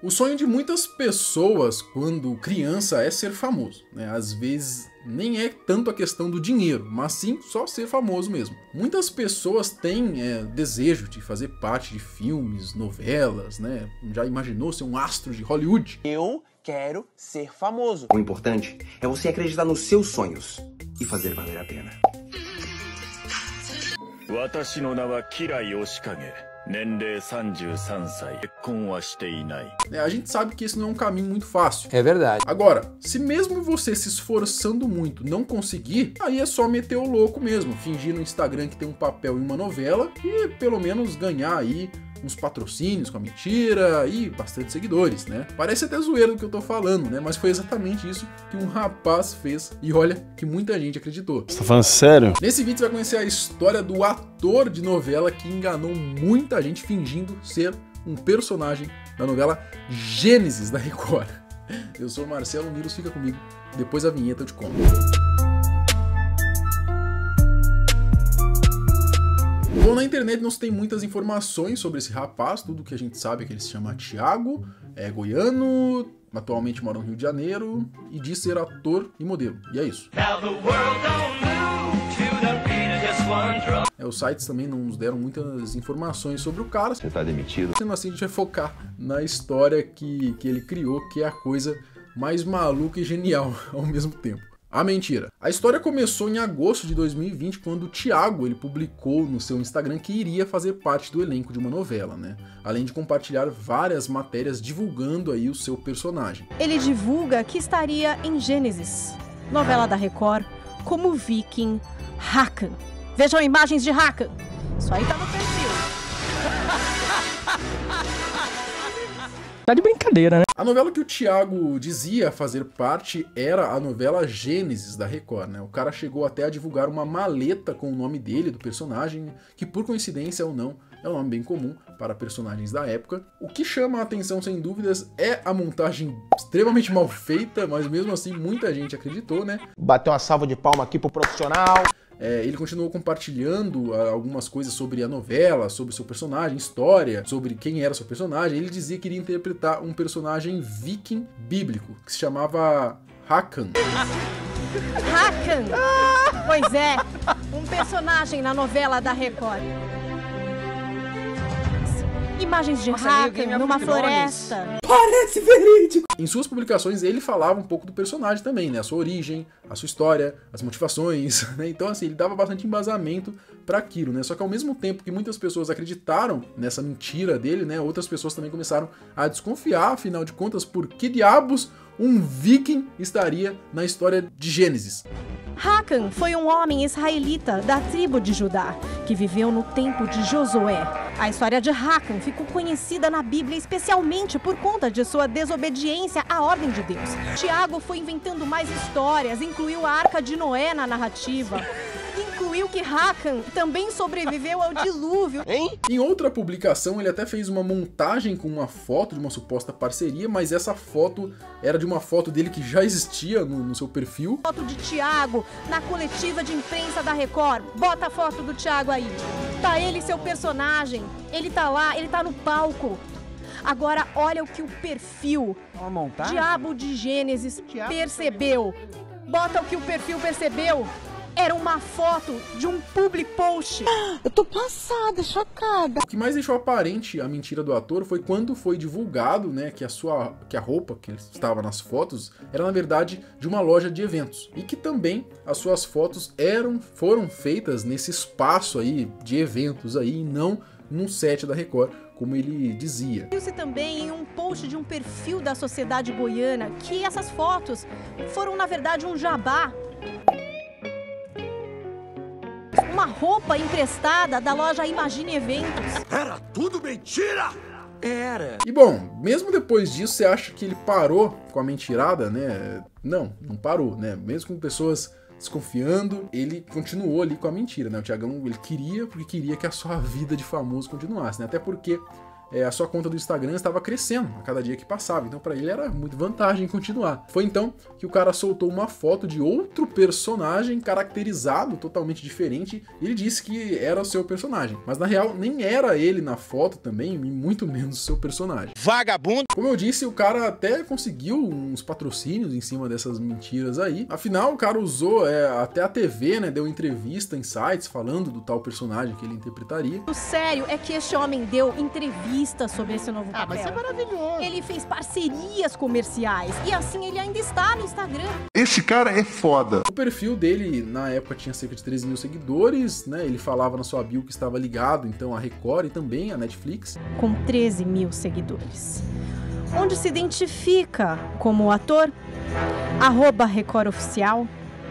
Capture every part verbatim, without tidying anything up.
O sonho de muitas pessoas quando criança é ser famoso, né? Às vezes nem é tanto a questão do dinheiro, mas sim só ser famoso mesmo. Muitas pessoas têm é, desejo de fazer parte de filmes, novelas, né? Já imaginou ser um astro de Hollywood? Eu quero ser famoso. O importante é você acreditar nos seus sonhos e fazer valer a pena. É, a gente sabe que esse não é um caminho muito fácil. É verdade. Agora, se mesmo você se esforçando muito não conseguir, aí é só meter o louco mesmo, fingir no Instagram que tem um papel em uma novela e pelo menos ganhar aí uns patrocínios com a mentira e bastante seguidores, né? Parece até zoeira do que eu tô falando, né? Mas foi exatamente isso que um rapaz fez e olha que muita gente acreditou. Você tá falando sério? Nesse vídeo você vai conhecer a história do ator de novela que enganou muita gente fingindo ser um personagem da novela Gênesis da Record. Eu sou o Marcelo Miros, fica comigo, depois da vinheta eu te conto. Bom, na internet não se tem muitas informações sobre esse rapaz, tudo que a gente sabe é que ele se chama Thiago, é goiano, atualmente mora no Rio de Janeiro e diz ser ator e modelo, e é isso. É, os sites também não nos deram muitas informações sobre o cara. Você tá demitido. Sendo assim, a gente vai focar na história que, que ele criou, que é a coisa mais maluca e genial ao mesmo tempo. A mentira. A história começou em agosto de dois mil e vinte, quando o Thiago ele publicou no seu Instagram que iria fazer parte do elenco de uma novela, né? Além de compartilhar várias matérias divulgando aí o seu personagem. Ele divulga que estaria em Gênesis, novela da Record, como Viking Hakan. Vejam imagens de Hakan. Isso aí tá no perfil. Tá de brincadeira, né? A novela que o Thiago dizia fazer parte era a novela Gênesis da Record, né? O cara chegou até a divulgar uma maleta com o nome dele, do personagem, que por coincidência ou não, é um nome bem comum para personagens da época. O que chama a atenção, sem dúvidas, é a montagem extremamente mal feita, mas mesmo assim muita gente acreditou, né? Bateu uma salva de palma aqui pro profissional. É, ele continuou compartilhando uh, algumas coisas sobre a novela, sobre seu personagem, história, sobre quem era seu personagem. Ele dizia que iria interpretar um personagem viking bíblico, que se chamava Hakan. Hakan! Pois é, um personagem na novela da Record. Imagens de Hakan numa floresta. Parece verídico! Em suas publicações ele falava um pouco do personagem também, né? A sua origem, a sua história, as motivações, né? Então assim, ele dava bastante embasamento para aquilo, né? Só que ao mesmo tempo que muitas pessoas acreditaram nessa mentira dele, né? Outras pessoas também começaram a desconfiar, afinal de contas, por que diabos um viking estaria na história de Gênesis? Hakan foi um homem israelita da tribo de Judá, que viveu no tempo de Josué. A história de Hakan ficou conhecida na Bíblia especialmente por conta de sua desobediência à ordem de Deus. Tiago foi inventando mais histórias, incluiu a Arca de Noé na narrativa. Incluiu que Hakan também sobreviveu ao dilúvio. Hein? Em outra publicação, ele até fez uma montagem com uma foto de uma suposta parceria, mas essa foto era de uma foto dele que já existia no, no seu perfil. Foto de Thiago na coletiva de imprensa da Record. Bota a foto do Thiago aí. Tá ele, seu personagem. Ele tá lá, ele tá no palco. Agora, olha o que o perfil Diabo de Gênesis percebeu. Bota o que o perfil percebeu. Era uma foto de um public post. Eu tô passada, chocada. O que mais deixou aparente a mentira do ator foi quando foi divulgado, né, que a sua, que a roupa que estava nas fotos era na verdade de uma loja de eventos e que também as suas fotos eram foram feitas nesse espaço aí de eventos aí e não num set da Record, como ele dizia. Viu-se também em um post de um perfil da Sociedade Goiana que essas fotos foram na verdade um jabá. Uma roupa emprestada da loja Imagine Eventos. Era tudo mentira! Era. E bom, mesmo depois disso, você acha que ele parou com a mentirada, né? Não, não parou, né? Mesmo com pessoas desconfiando, ele continuou ali com a mentira, né? O Thiagão, ele queria, porque queria que a sua vida de famoso continuasse, né? Até porque é, a sua conta do Instagram estava crescendo a cada dia que passava. Então para ele era muito vantagem continuar. Foi então que o cara soltou uma foto de outro personagem caracterizado totalmente diferente. E ele disse que era o seu personagem. Mas na real nem era ele na foto também, e muito menos o seu personagem. Vagabundo! Como eu disse, o cara até conseguiu uns patrocínios em cima dessas mentiras aí. Afinal, o cara usou é, até a T V, né? Deu entrevista em sites falando do tal personagem que ele interpretaria. O sério é que este homem deu entrevistas sobre esse novo papel. Ah, mas isso é maravilhoso. Ele fez parcerias comerciais e assim ele ainda está no Instagram. Esse cara é foda. O perfil dele, na época, tinha cerca de treze mil seguidores, né? Ele falava na sua bio que estava ligado, então, à Record e também à Netflix. Com treze mil seguidores. Onde se identifica como ator? Arroba Record Oficial.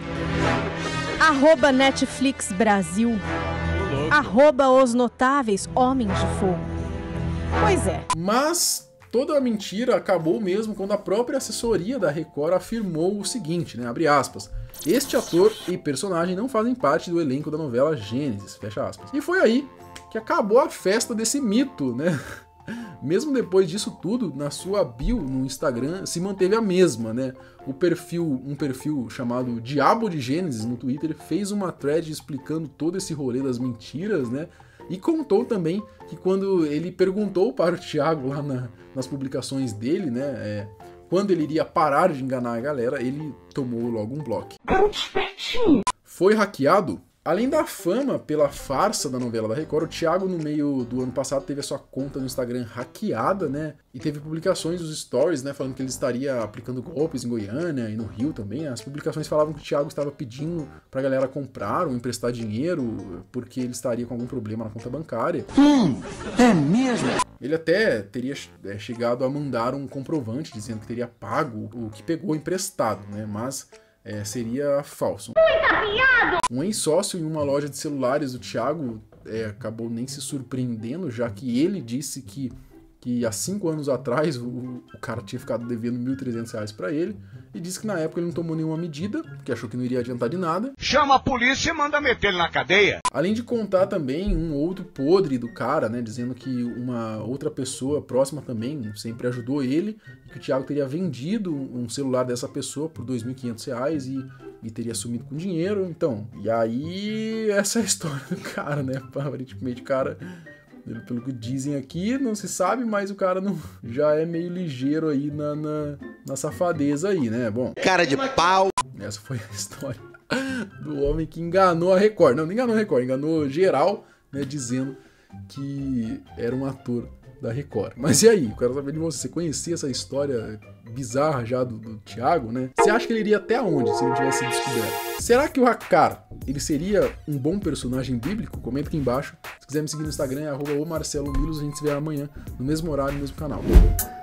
Arroba Netflix Brasil. Arroba Os Notáveis Homens de Fogo. Pois é. Mas toda a mentira acabou mesmo quando a própria assessoria da Record afirmou o seguinte, né? Abre aspas. Este ator e personagem não fazem parte do elenco da novela Gênesis, fecha aspas. E foi aí que acabou a festa desse mito, né? Mesmo depois disso tudo, na sua bio no Instagram se manteve a mesma, né? O perfil, um perfil chamado Diabo de Gênesis no Twitter fez uma thread explicando todo esse rolê das mentiras, né? E contou também que quando ele perguntou para o Thiago lá na, nas publicações dele, né? É, quando ele iria parar de enganar a galera, ele tomou logo um bloco. Foi hackeado? Além da fama pela farsa da novela da Record, o Thiago, no meio do ano passado, teve a sua conta no Instagram hackeada, né? E teve publicações dos stories, né? Falando que ele estaria aplicando golpes em Goiânia e no Rio também. As publicações falavam que o Thiago estava pedindo pra galera comprar ou emprestar dinheiro porque ele estaria com algum problema na conta bancária. Hum, é mesmo? Ele até teria é, chegado a mandar um comprovante dizendo que teria pago o que pegou emprestado, né? Mas é, seria falso. Um ex-sócio em uma loja de celulares, o Thiago, é, acabou nem se surpreendendo, já que ele disse que, que há cinco anos atrás o, o cara tinha ficado devendo mil e trezentos reais para ele, e disse que na época ele não tomou nenhuma medida, porque achou que não iria adiantar de nada. Chama a polícia e manda meter ele na cadeia. Além de contar também um outro podre do cara, né, dizendo que uma outra pessoa próxima também sempre ajudou ele, e que o Thiago teria vendido um celular dessa pessoa por dois mil e quinhentos reais e, e teria sumido com dinheiro. Então, e aí essa é a história do cara, né, aparentemente o cara, pelo que dizem aqui, não se sabe, mas o cara não, já é meio ligeiro aí na, na, na safadeza aí, né, bom. Cara de pau. Essa foi a história do homem que enganou a Record. Não, não enganou a Record, enganou geral, né, dizendo que era um ator da Record. Mas e aí? Eu quero saber de você. Você conhecia essa história bizarra já do, do Thiago, né? Você acha que ele iria até onde se ele tivesse sido descoberto? Será que o Hakkar, ele seria um bom personagem bíblico? Comenta aqui embaixo. Se quiser me seguir no Instagram, é arroba o Marcelo Milos. A gente se vê amanhã, no mesmo horário, no mesmo canal.